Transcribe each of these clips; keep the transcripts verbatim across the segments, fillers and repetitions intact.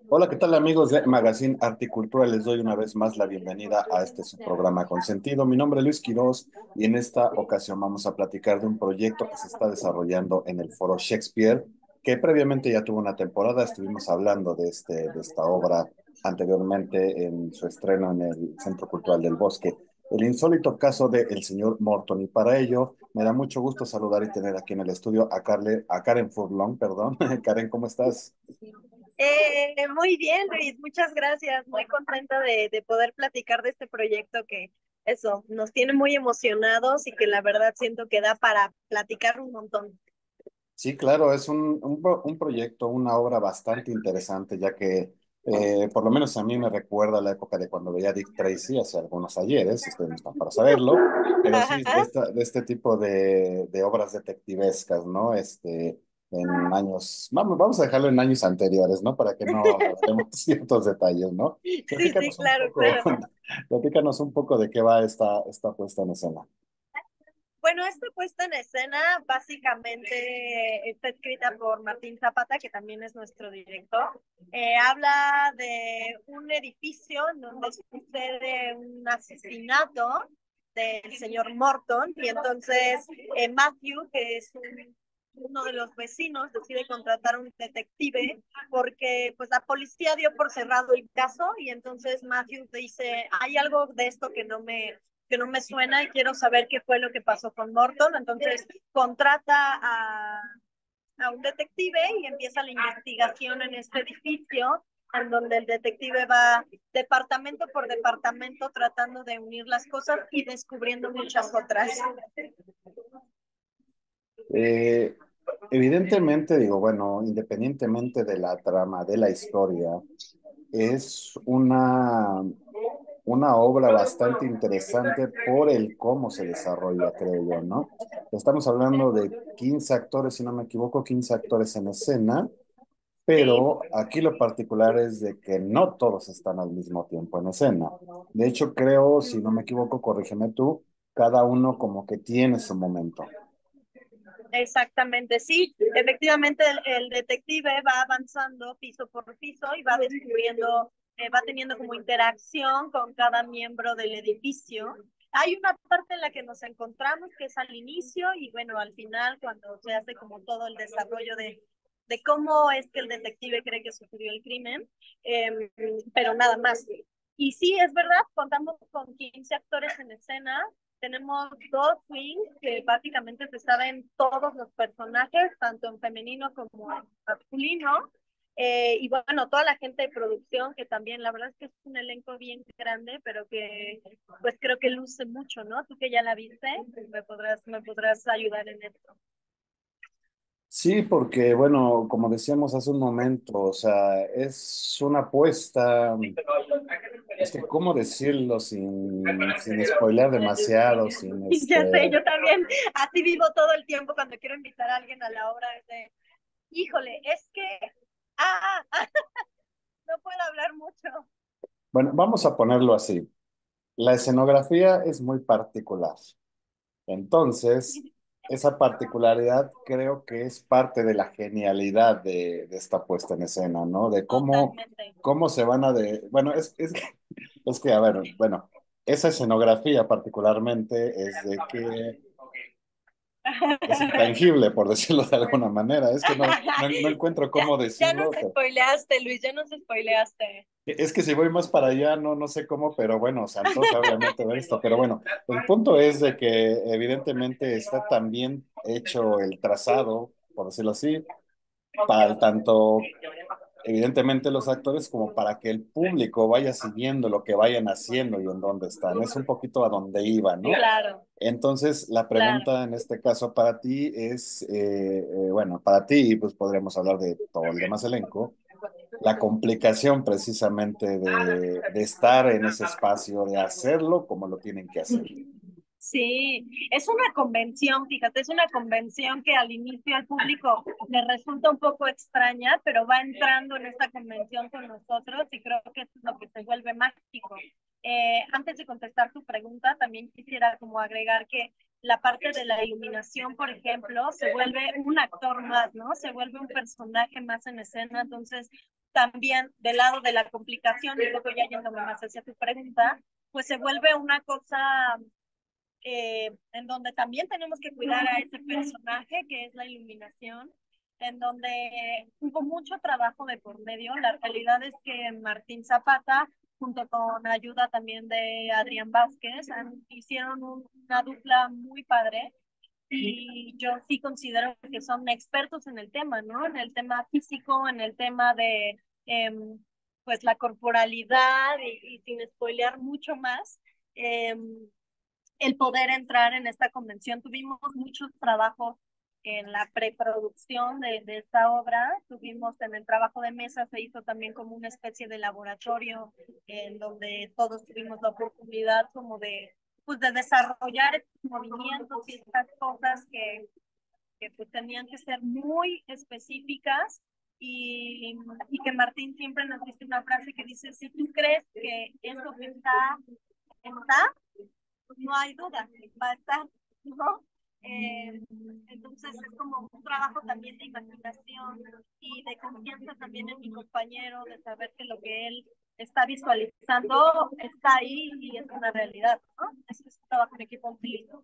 Hola, ¿qué tal amigos de Magazine Arte y Cultura? Les doy una vez más la bienvenida a este su programa Consentido. Mi nombre es Luis Quiroz y en esta ocasión vamos a platicar de un proyecto que se está desarrollando en el Foro Shakespeare, que previamente ya tuvo una temporada. Estuvimos hablando de, este, de esta obra anteriormente en su estreno en el Centro Cultural del Bosque. El insólito caso de El señor Morton. Y para ello me da mucho gusto saludar y tener aquí en el estudio a, Carle, a Karen Furlong, perdón. Karen, ¿cómo estás? Eh, muy bien, Luis, muchas gracias. Muy contenta de, de poder platicar de este proyecto que eso nos tiene muy emocionados y que la verdad siento que da para platicar un montón. Sí, claro, es un, un, pro- un proyecto, una obra bastante interesante, ya que eh, por lo menos a mí me recuerda la época de cuando veía Dick Tracy hace algunos ayeres, ustedes no están para saberlo, pero sí, de, Ajá. esta, de este tipo de, de obras detectivescas, ¿no? Este, en años, vamos, vamos a dejarlo en años anteriores, ¿no? Para que no revelemos ciertos detalles, ¿no? Sí, sí, Platícanos un claro, poco, claro. platícanos un poco de qué va esta, esta puesta en escena. Bueno, esta puesta en escena básicamente está escrita por Martín Zapata, que también es nuestro director. Eh, habla de un edificio en donde sucede un asesinato del señor Morton y entonces eh, Matthew, que es un, uno de los vecinos, decide contratar un detective porque pues la policía dio por cerrado el caso y entonces Matthew dice, hay algo de esto que no me que no me suena y quiero saber qué fue lo que pasó con Morton. Entonces contrata a, a un detective y empieza la investigación en este edificio, en donde el detective va departamento por departamento tratando de unir las cosas y descubriendo muchas otras. Eh, Evidentemente, digo, bueno, independientemente de la trama, de la historia, es una, una obra bastante interesante por el cómo se desarrolla, creo yo, ¿no? Estamos hablando de quince actores, si no me equivoco, quince actores en escena, Sí, pero aquí lo particular es de que no todos están al mismo tiempo en escena. De hecho, creo, si no me equivoco, corrígeme tú, cada uno como que tiene su momento. exactamente, sí. Efectivamente, el, el detective va avanzando piso por piso y va descubriendo, eh, va teniendo como interacción con cada miembro del edificio. Hay una parte en la que nos encontramos que es al inicio y bueno, al final cuando se hace como todo el desarrollo de, de cómo es que el detective cree que sucedió el crimen, eh, pero nada más. Y sí, es verdad, contamos con quince actores en escena, tenemos dos swings que básicamente se saben todos los personajes, tanto en femenino como en masculino. Eh, y bueno, toda la gente de producción, que también la verdad es que es un elenco bien grande, pero que pues creo que luce mucho, ¿no? Tú que ya la viste, me podrás, me podrás ayudar en esto. Sí, porque bueno, como decíamos hace un momento, o sea, es una apuesta, es que cómo decirlo sin, sin spoilear demasiado, sin Ya sé, este, yo también así vivo todo el tiempo cuando quiero invitar a alguien a la obra, es de, híjole, es que, ah, ah, no puedo hablar mucho. bueno, vamos a ponerlo así. La escenografía es muy particular. Entonces, esa particularidad creo que es parte de la genialidad de, de esta puesta en escena, ¿no? De cómo, Totalmente. cómo se van a de, bueno, es, es, es que, a ver, bueno, esa escenografía particularmente es de que es intangible, por decirlo de alguna manera. Es que no, no, no encuentro Ya, cómo ya nos decirlo. Pero spoileaste, Luis, ya nos spoileaste. es que si voy más para allá, no, no sé cómo, pero bueno, se antoja obviamente ver esto. Pero bueno, el punto es de que evidentemente está también hecho el trazado, por decirlo así, para tanto evidentemente los actores como para que el público vaya siguiendo lo que vayan haciendo y en dónde están. Es un poquito a dónde iba, ¿no? Claro, Entonces, la claro. pregunta en este caso para ti es, eh, eh, bueno, para ti, pues podríamos hablar de todo el demás elenco, la complicación precisamente de, de estar en ese espacio, de hacerlo como lo tienen que hacer. Sí, es una convención, fíjate, es una convención que al inicio al público le resulta un poco extraña, pero va entrando en esta convención con nosotros y creo que eso es lo que se vuelve mágico. Eh, antes de contestar tu pregunta, también quisiera como agregar que la parte de la iluminación, por ejemplo, se vuelve un actor más, ¿no? Se vuelve un personaje más en escena, entonces también del lado de la complicación, y luego ya yéndome más hacia tu pregunta, pues se vuelve una cosa eh, en donde también tenemos que cuidar a ese personaje que es la iluminación, en donde hubo mucho trabajo de por medio. La realidad es que Martín Zapata, junto con ayuda también de Adrián Vázquez, han, hicieron un, una dupla muy padre. Y yo sí considero que son expertos en el tema, ¿no? En el tema físico, en el tema de, eh, pues, la corporalidad y, y sin spoilear mucho más, eh, el poder entrar en esta convención. Tuvimos muchos trabajos en la preproducción de, de esta obra, tuvimos en el trabajo de mesa, se hizo también como una especie de laboratorio en donde todos tuvimos la oportunidad como de, pues, de desarrollar estos movimientos y estas cosas que, que pues tenían que ser muy específicas y, y que Martín siempre nos dice una frase que dice, si tú crees que eso que está, está, no hay duda, va a estar, ¿no? Eh, entonces es como un trabajo también de imaginación y de confianza también en mi compañero, de saber que lo que él está visualizando está ahí y es una realidad, ¿no? Es, es un trabajo en equipo muy lindo.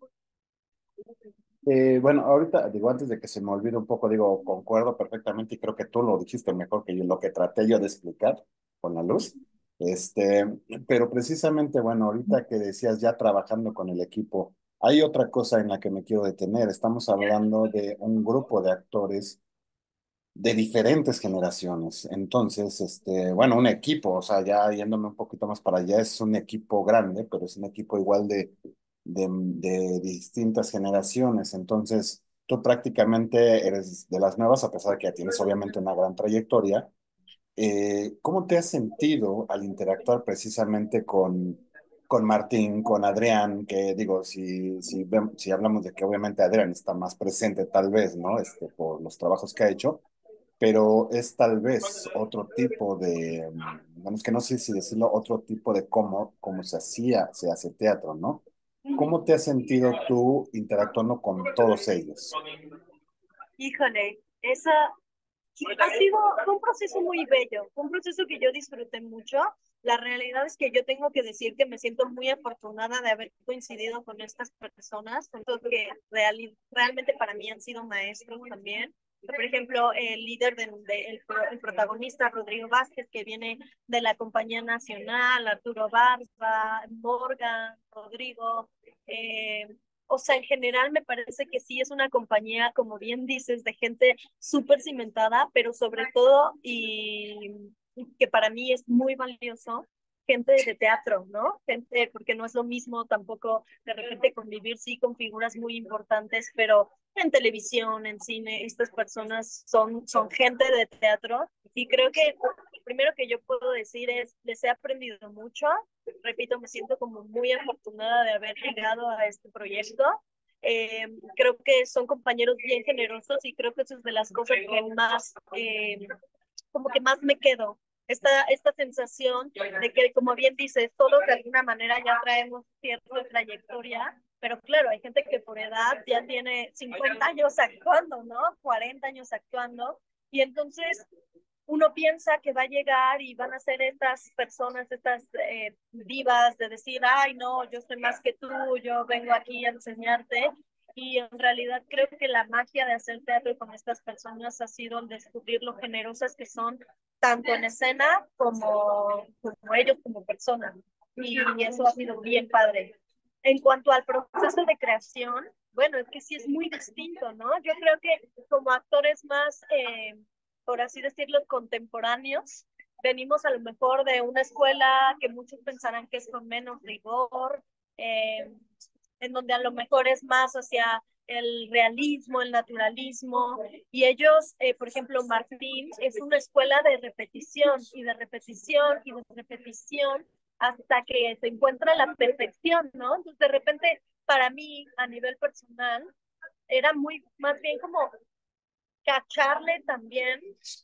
Eh, bueno, ahorita, digo, antes de que se me olvide un poco, digo, concuerdo perfectamente y creo que tú lo dijiste mejor que yo, lo que traté yo de explicar con la luz. Este, pero precisamente, bueno, ahorita que decías ya trabajando con el equipo, hay otra cosa en la que me quiero detener. Estamos hablando de un grupo de actores de diferentes generaciones. Entonces, este, bueno, un equipo, o sea, ya yéndome un poquito más para allá, es un equipo grande, pero es un equipo igual de, de, de distintas generaciones. Entonces, tú prácticamente eres de las nuevas, a pesar de que ya tienes obviamente una gran trayectoria. Eh, ¿cómo te has sentido al interactuar precisamente con, con Martín, con Adrián? Que digo, si, si, vem- si hablamos de que obviamente Adrián está más presente tal vez, ¿no? Este, por los trabajos que ha hecho, pero es tal vez otro tipo de, mm, digamos que no sé si decirlo, otro tipo de cómo, cómo se hacía, se hace teatro, ¿no? ¿Cómo te has sentido tú interactuando con todos ellos? Híjole, esa ha sido fue un proceso muy bello, fue un proceso que yo disfruté mucho. La realidad es que yo tengo que decir que me siento muy afortunada de haber coincidido con estas personas, con todo que real, realmente para mí han sido maestros también. Por ejemplo, el líder, de, de, el, el, protagonista, Rodrigo Vázquez, que viene de la Compañía Nacional, Arturo Barba, Morgan, Rodrigo, eh, o sea, en general me parece que sí es una compañía, como bien dices, de gente súper cimentada, pero sobre todo, y que para mí es muy valioso, gente de teatro, ¿no? Gente, porque no es lo mismo tampoco de repente convivir, sí, con figuras muy importantes, pero en televisión, en cine, estas personas son, son gente de teatro y creo que lo primero que yo puedo decir es, les he aprendido mucho, repito, me siento como muy afortunada de haber llegado a este proyecto. Eh, creo que son compañeros bien generosos y creo que eso es de las cosas que más, eh, como que más me quedo. Esta, esta sensación de que, como bien dices, todos de alguna manera ya traemos cierta trayectoria, pero claro, hay gente que por edad ya tiene cincuenta años actuando, ¿no? cuarenta años actuando, y entonces uno piensa que va a llegar y van a ser estas personas, estas eh, divas de decir, ay, no, yo soy más que tú, yo vengo aquí a enseñarte. Y en realidad creo que la magia de hacer teatro con estas personas ha sido el descubrir lo generosas que son, tanto en escena como, como ellos como personas. Y eso ha sido bien padre. En cuanto al proceso de creación, bueno, es que sí es muy distinto, ¿no? Yo creo que como actores más... Eh, por así decirlo, contemporáneos. Venimos a lo mejor de una escuela que muchos pensarán que es con menos rigor, eh, en donde a lo mejor es más hacia el realismo, el naturalismo, y ellos, eh, por ejemplo, Martín es una escuela de repetición y de repetición y de repetición hasta que se encuentra la perfección, ¿no? Entonces, de repente, para mí, a nivel personal, era muy, más bien como cacharle también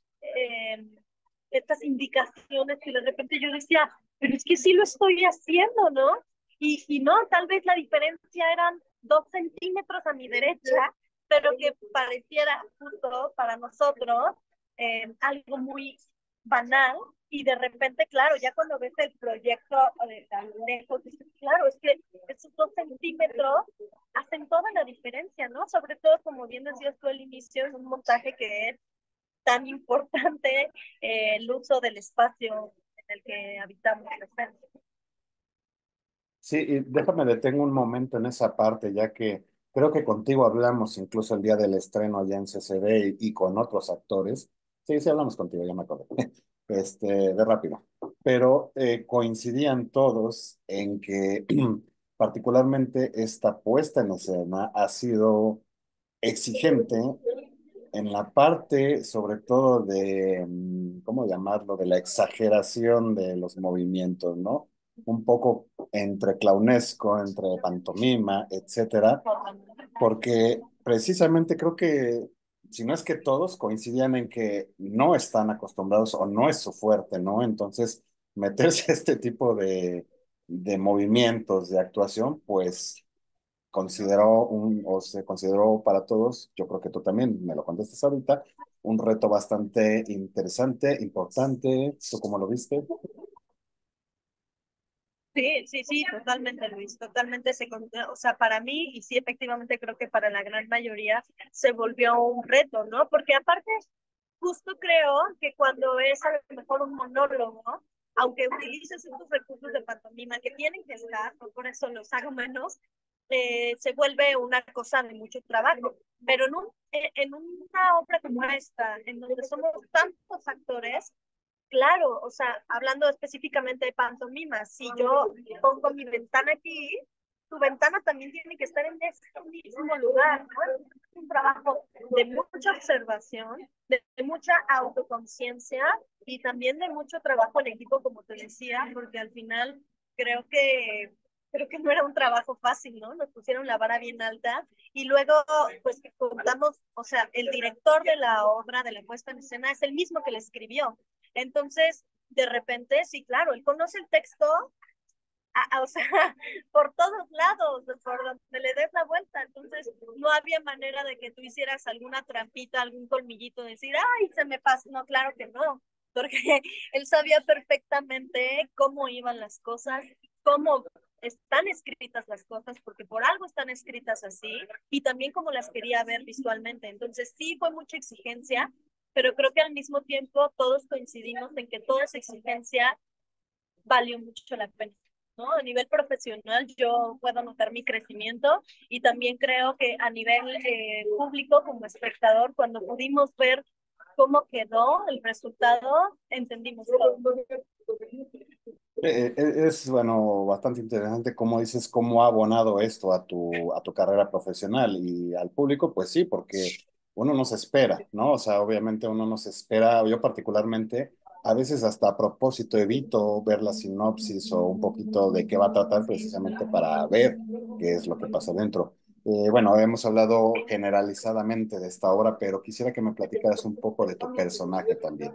eh, estas indicaciones que de repente yo decía, pero es que sí lo estoy haciendo, ¿no? Y, y no, tal vez la diferencia eran dos centímetros a mi derecha, pero que pareciera justo para nosotros eh, algo muy banal, y de repente, claro, ya cuando ves el proyecto de tan lejos, dices, claro, es que esos dos centímetros hacen toda la diferencia, ¿no? Sobre todo, como bien decías tú al inicio, en un montaje que es tan importante, eh, el uso del espacio en el que habitamos la escena. Sí, y déjame detengo un momento en esa parte, ya que creo que contigo hablamos incluso el día del estreno allá en C C B y, y con otros actores. Sí, sí hablamos contigo, ya me acuerdo. Este, de rápido. Pero eh, coincidían todos en que particularmente esta puesta en escena ha sido exigente en la parte, sobre todo de, mm, ¿cómo llamarlo?, de la exageración de los movimientos, ¿no? Un poco entre clownesco, entre pantomima, etcétera, porque precisamente creo que, si no es que todos coincidían en que no están acostumbrados o no es su fuerte, ¿no? Entonces, meterse a este tipo de, de movimientos de actuación, pues consideró un, o se consideró para todos, yo creo que tú también me lo contestas ahorita, un reto bastante interesante, importante. ¿Tú cómo lo viste? Sí, sí, sí, totalmente, Luis, totalmente se, con- o sea, para mí, y sí, efectivamente creo que para la gran mayoría se volvió un reto, ¿no? Porque aparte, justo creo que cuando es a lo mejor un monólogo, aunque utilices estos recursos de pantomima que tienen que estar, no por eso los hago menos, eh, se vuelve una cosa de mucho trabajo. Pero en, un, eh, en una obra como esta, en donde somos tantos actores, claro, o sea, hablando específicamente de pantomima, si yo pongo mi ventana aquí, tu ventana también tiene que estar en ese mismo lugar, ¿no? Es un trabajo de mucha observación, de, de mucha autoconciencia y también de mucho trabajo en equipo, como te decía, porque al final creo que creo que no era un trabajo fácil, ¿no? Nos pusieron la vara bien alta y luego, pues, que contamos, o sea, el director de la obra, de la puesta en escena, es el mismo que la escribió. Entonces, de repente, sí, claro, él conoce el texto, a, a, o sea, por todos lados, por donde le des la vuelta. Entonces, no había manera de que tú hicieras alguna trampita, algún colmillito, decir, ay, se me pasó. No, claro que no, porque él sabía perfectamente cómo iban las cosas, cómo están escritas las cosas, porque por algo están escritas así, y también cómo las quería ver visualmente. Entonces, sí fue mucha exigencia, pero creo que al mismo tiempo todos coincidimos en que toda esa exigencia valió mucho la pena, ¿no? A nivel profesional yo puedo notar mi crecimiento y también creo que a nivel eh, público como espectador, cuando pudimos ver cómo quedó el resultado, entendimos todo. Eh, eh, es, bueno, bastante interesante cómo dices cómo ha abonado esto a tu, a tu carrera profesional y al público, pues sí, porque uno no se espera, ¿no? O sea, obviamente uno no se espera, yo particularmente, a veces hasta a propósito evito ver la sinopsis o un poquito de qué va a tratar precisamente para ver qué es lo que pasa dentro. Eh, bueno, hemos hablado generalizadamente de esta obra, pero quisiera que me platicaras un poco de tu personaje también.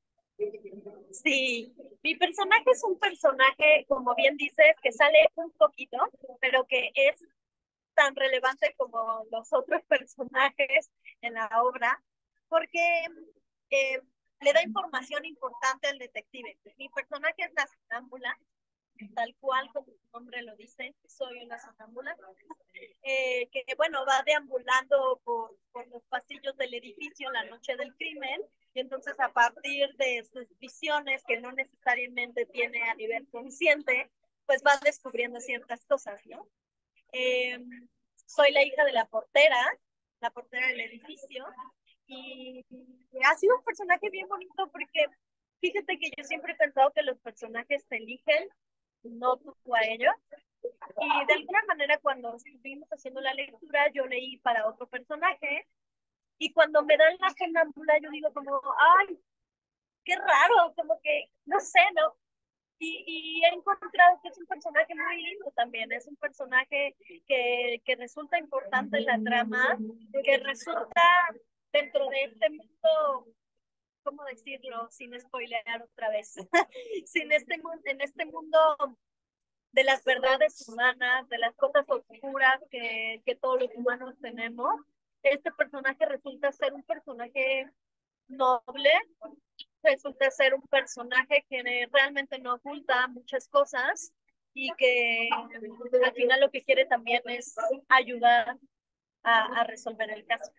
Sí, mi personaje es un personaje, como bien dices, que sale un poquito, pero que es tan relevante como los otros personajes en la obra, porque eh, le da información importante al detective. Mi personaje es la sonámbula, tal cual como su nombre lo dice, soy una sonámbula, eh, que bueno, va deambulando por, por los pasillos del edificio la noche del crimen, y entonces a partir de sus visiones, que no necesariamente tiene a nivel consciente, pues va descubriendo ciertas cosas, ¿no? Eh, Soy la hija de la portera, la portera del edificio, y ha sido un personaje bien bonito porque fíjate que yo siempre he pensado que los personajes te eligen, no tú a ellos. Y de alguna manera cuando estuvimos haciendo la lectura, yo leí para otro personaje, y cuando me dan la sonámbula, yo digo como, ay, qué raro, como que, no sé, ¿no? Y, y, he encontrado que es un personaje muy lindo también, es un personaje que, que resulta importante en la trama, que resulta dentro de este mundo, ¿cómo decirlo? Sin spoilear otra vez, sin este, en este mundo de las verdades humanas, de las cosas oscuras que, que todos los humanos tenemos, este personaje resulta ser un personaje noble, resulta ser un personaje que realmente no oculta muchas cosas y que al final lo que quiere también es ayudar a, a resolver el caso.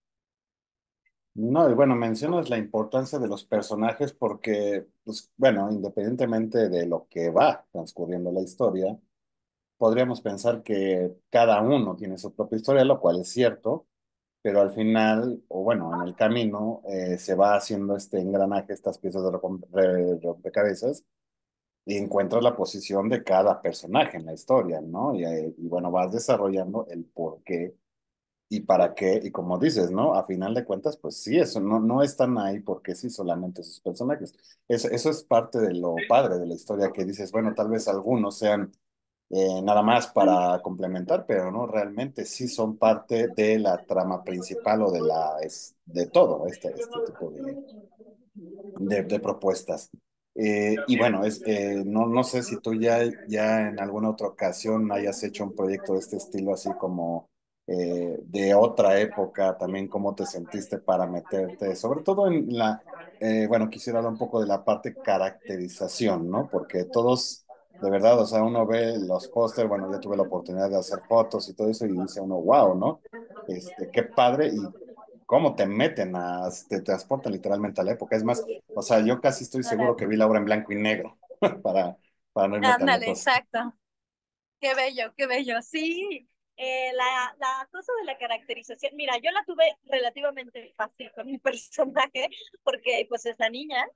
No, y bueno, mencionas la importancia de los personajes porque, pues, bueno, independientemente de lo que va transcurriendo la historia, podríamos pensar que cada uno tiene su propia historia, lo cual es cierto, pero al final, o bueno, en el camino, eh, se va haciendo este engranaje, estas piezas de rompe- re- rompecabezas, y encuentras la posición de cada personaje en la historia, ¿no? Y, eh, y bueno, vas desarrollando el por qué y para qué, y como dices, ¿no? A final de cuentas, pues sí, eso no, no están ahí porque sí, solamente esos personajes. Eso, eso es parte de lo padre de la historia, que dices, bueno, tal vez algunos sean eh, nada más para complementar, pero no, realmente sí son parte de la trama principal o de la, es, de todo este, este tipo de, de, de propuestas. Eh, y bueno, es, eh, no, no sé si tú ya, ya en alguna otra ocasión hayas hecho un proyecto de este estilo, así como eh, de otra época, también cómo te sentiste para meterte, sobre todo en la, eh, bueno, quisiera hablar un poco de la parte caracterización, ¿no? Porque todos, de verdad, o sea, uno ve los pósters, bueno, yo tuve la oportunidad de hacer fotos y todo eso y dice uno, wow, ¿no? Este, qué padre y cómo te meten a, te transportan literalmente a la época. Es más, o sea, yo casi estoy seguro que vi la obra en blanco y negro para, para no irme tan Ándale, lejos. exacto. Qué bello, qué bello. Sí, eh, la, la cosa de la caracterización, mira, yo la tuve relativamente fácil con mi personaje, porque pues es la niña,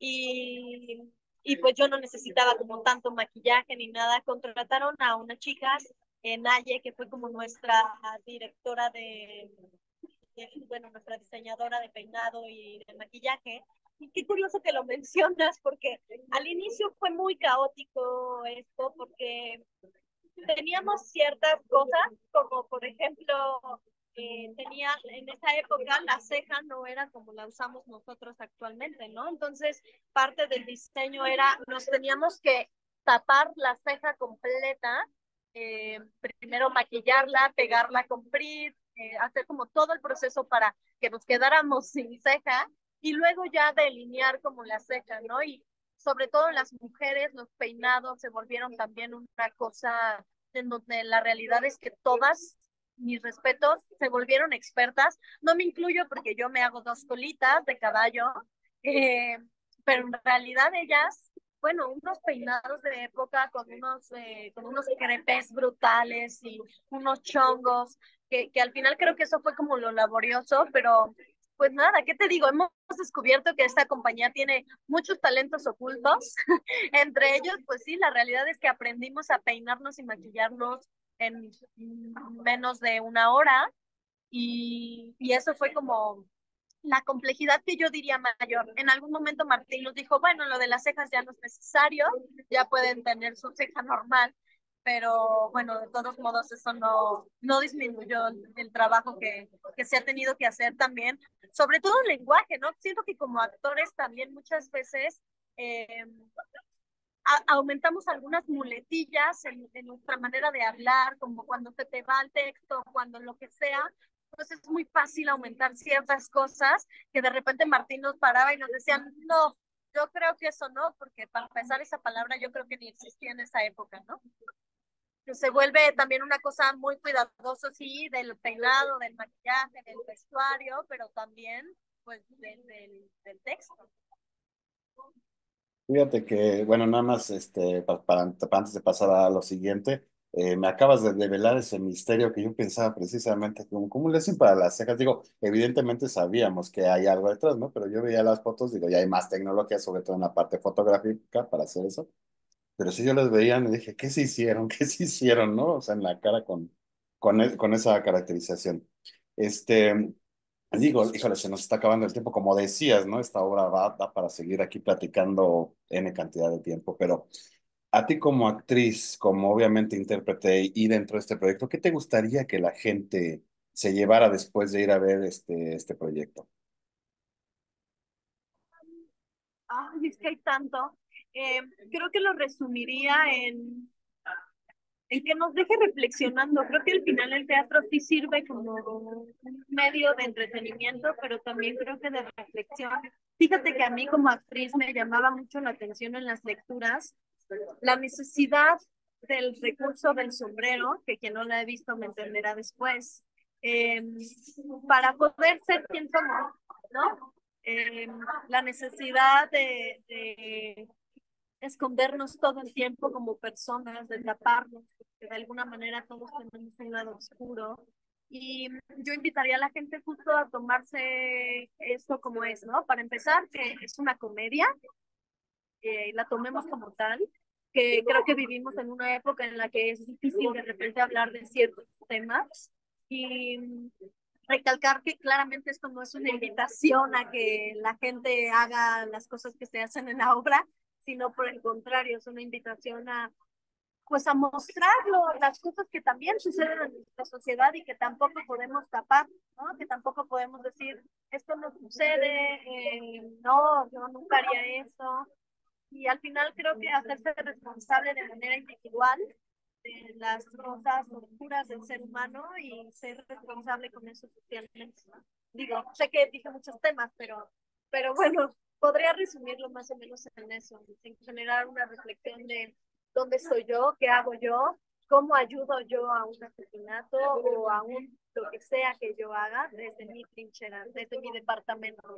y, y pues yo no necesitaba como tanto maquillaje ni nada. Contrataron a una chica, eh, Naye, que fue como nuestra directora de, de, bueno, nuestra diseñadora de peinado y de maquillaje. Y qué curioso que lo mencionas, porque al inicio fue muy caótico esto, porque teníamos ciertas cosas, como por ejemplo, eh, tenía en esa época la ceja no era como la usamos nosotros actualmente, ¿no? Entonces, parte del diseño era, nos teníamos que tapar la ceja completa, eh, primero maquillarla, pegarla con frizz, eh, hacer como todo el proceso para que nos quedáramos sin ceja y luego ya delinear como la ceja, ¿no? Y sobre todo en las mujeres, los peinados se volvieron también una cosa en donde la realidad es que todas, mis respetos, se volvieron expertas. No me incluyo porque yo me hago dos colitas de caballo, eh, pero en realidad ellas, bueno, unos peinados de época con unos, eh, con unos crepes brutales y unos chongos, que, que al final creo que eso fue como lo laborioso, pero pues nada, ¿qué te digo? Hemos descubierto que esta compañía tiene muchos talentos ocultos. Entre ellos, pues sí, la realidad es que aprendimos a peinarnos y maquillarnos en menos de una hora y, y eso fue como la complejidad que yo diría mayor. En algún momento Martín nos dijo, bueno, lo de las cejas ya no es necesario, ya pueden tener su ceja normal, pero bueno, de todos modos eso no, no disminuyó el, el trabajo que, que se ha tenido que hacer también, sobre todo el lenguaje, ¿no? Siento que como actores también muchas veces eh, a, aumentamos algunas muletillas en, en, nuestra manera de hablar, como cuando se te va el texto, cuando lo que sea, pues es muy fácil aumentar ciertas cosas que de repente Martín nos paraba y nos decían, no, yo creo que eso no, porque para empezar esa palabra yo creo que ni existía en esa época, ¿no? Que se vuelve también una cosa muy cuidadosa, sí, del peinado, del maquillaje, del vestuario, pero también, pues, de, del, del texto. Fíjate que, bueno, nada más este, pa- para, para antes de pasar a lo siguiente, eh, me acabas de develar ese misterio que yo pensaba precisamente, como, ¿cómo le hacen para las cejas? Digo, evidentemente sabíamos que hay algo detrás, ¿no? Pero yo veía las fotos, digo, ya hay más tecnología, sobre todo en la parte fotográfica para hacer eso. Pero sí yo las veía y dije, ¿qué se hicieron? ¿Qué se hicieron? ¿No? O sea, en la cara con, con, e- con esa caracterización. Este, digo, híjole, se nos está acabando el tiempo, como decías, ¿no? Esta obra va, da para seguir aquí platicando N cantidad de tiempo, pero a ti como actriz, como obviamente intérprete y dentro de este proyecto, ¿qué te gustaría que la gente se llevara después de ir a ver este, este proyecto? Ay, es que hay tanto. Eh, creo que lo resumiría en el que nos deje reflexionando. Creo que al final el teatro sí sirve como un medio de entretenimiento, pero también creo que de reflexión. Fíjate que a mí como actriz me llamaba mucho la atención en las lecturas la necesidad del recurso del sombrero, que quien no la ha visto me entenderá después, eh, para poder ser quien somos, ¿no? Eh, la necesidad de, de escondernos todo el tiempo como personas, de taparnos, porque de alguna manera todos tenemos un lado oscuro. Y yo invitaría a la gente justo a tomarse esto como es, ¿no? Para empezar, que es una comedia, eh, la tomemos como tal, que creo que vivimos en una época en la que es difícil de repente hablar de ciertos temas y recalcar que claramente esto no es una invitación a que la gente haga las cosas que se hacen en la obra, sino por el contrario, es una invitación a pues a mostrarlo, las cosas que también suceden en nuestra sociedad y que tampoco podemos tapar, ¿no? Que tampoco podemos decir, esto no sucede, eh, no, yo nunca haría eso, y al final creo que hacerse responsable de manera individual de las cosas oscuras del ser humano y ser responsable con eso socialmente. Digo, sé que dije muchos temas, pero, pero bueno, podría resumirlo más o menos en eso, en generar una reflexión de dónde estoy yo, qué hago yo, cómo ayudo yo a un asesinato o a un lo que sea que yo haga desde mi trinchera, desde mi departamento.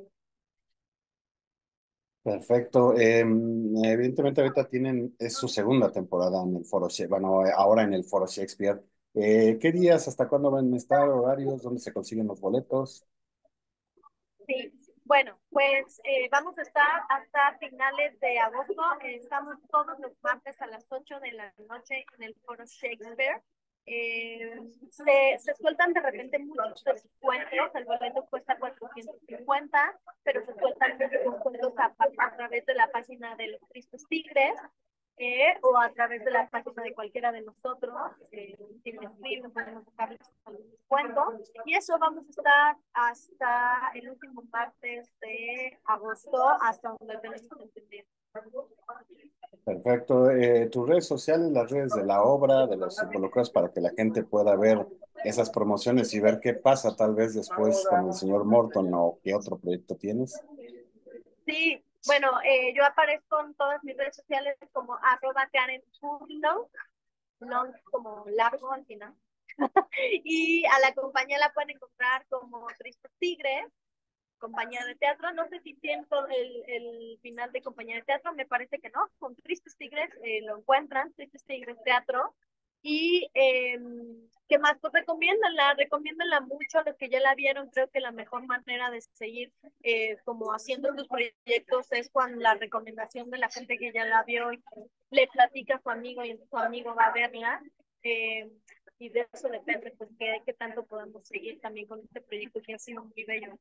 Perfecto. Eh, evidentemente ahorita tienen, es su segunda temporada en el Foro Shakespeare, bueno, eh, ahora en el Foro Shakespeare. Eh, ¿qué días, hasta cuándo van a estar, horarios, dónde se consiguen los boletos? Sí, bueno, pues eh, vamos a estar hasta finales de agosto. Eh, estamos todos los martes a las ocho de la noche en el Foro Shakespeare. Eh, se, se sueltan de repente muchos descuentos. El boleto cuesta cuatrocientos cincuenta, pero se sueltan muchos descuentos a, a través de la página de los Tristes Tigres. Eh, o a través de la página de cualquiera de nosotros, eh, si me escriben, podemos sacarles algún descuento. Y eso vamos a estar hasta el último martes de agosto, hasta donde tenemos entendido. Perfecto. Eh, tus redes sociales, las redes de la obra, de los involucrados, para que la gente pueda ver esas promociones y ver qué pasa tal vez después con el señor Morton o qué otro proyecto tienes. Sí, bueno, eh, yo aparezco en todas mis redes sociales como arroba Karen Furlong, long como largo al final. Y a la compañía la pueden encontrar como Tristes Tigres, compañía de teatro. No sé si siento el, el final de compañía de teatro, me parece que no. Con Tristes Tigres eh, lo encuentran, Tristes Tigres Teatro. Y eh, ¿qué más? Pues recomiéndanla, recomiéndanla mucho a los que ya la vieron. Creo que la mejor manera de seguir eh, como haciendo estos proyectos es cuando la recomendación de la gente que ya la vio y le platica a su amigo y su amigo va a verla. Eh, y de eso depende, pues, qué, qué tanto podemos seguir también con este proyecto que ha sido muy bello.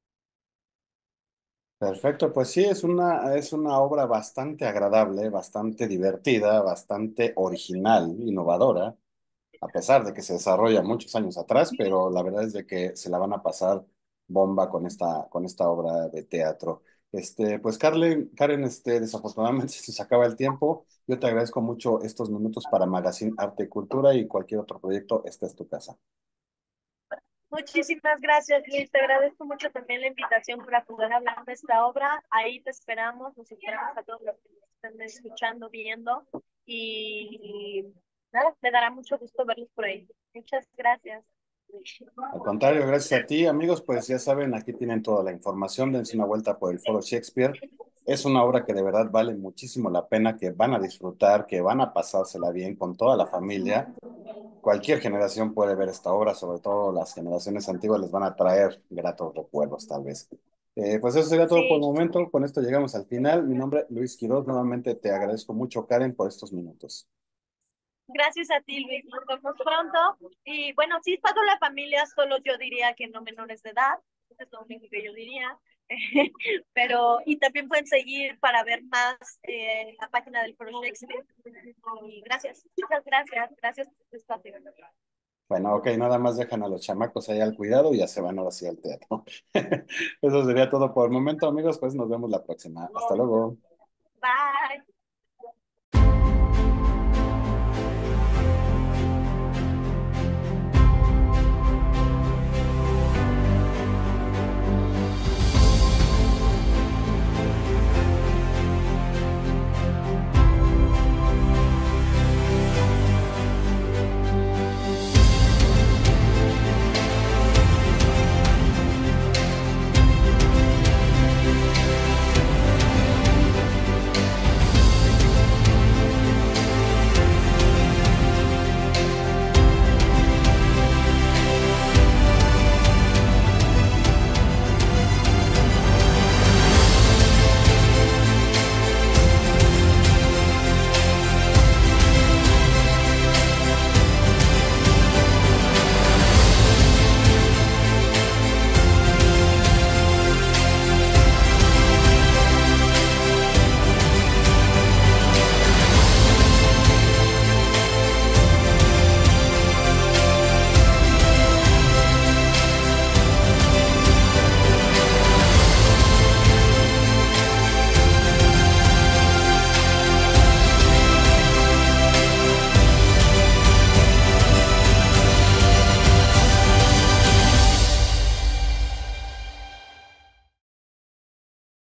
Perfecto, pues sí, es una, es una obra bastante agradable, bastante divertida, bastante original, innovadora, a pesar de que se desarrolla muchos años atrás, pero la verdad es de que se la van a pasar bomba con esta, con esta obra de teatro. Este, pues Carlen, Karen, este, desafortunadamente se nos acaba el tiempo. Yo te agradezco mucho estos minutos para Magazine Arte y Cultura y cualquier otro proyecto, esta es tu casa. Muchísimas gracias, Luis. Te agradezco mucho también la invitación para poder hablar de esta obra. Ahí te esperamos, nos esperamos a todos los que nos estén escuchando, viendo. Y, y nada, me dará mucho gusto verlos por ahí. Muchas gracias. Al contrario, gracias a ti, amigos, pues ya saben, aquí tienen toda la información, dense una vuelta por el Foro Shakespeare. Es una obra que de verdad vale muchísimo la pena, que van a disfrutar, que van a pasársela bien con toda la familia. Cualquier generación puede ver esta obra, sobre todo las generaciones antiguas les van a traer gratos recuerdos, tal vez. Eh, pues eso sería todo por el Sí, momento, con esto llegamos al final. Mi nombre es Luis Quiroz, nuevamente te agradezco mucho, Karen, por estos minutos. gracias a ti, Luis. Nos vemos pronto. Y bueno, si es para toda la familia, solo yo diría que no menores de edad. Es lo único que yo diría. Pero, y también pueden seguir para ver más eh, la página del Foro Shakespeare. Y gracias, muchas gracias. Gracias por tu espacio. Bueno, ok, nada más dejan a los chamacos ahí al cuidado y ya se van ahora sí al teatro. Eso sería todo por el momento, amigos, pues nos vemos la próxima. Hasta luego. Bye.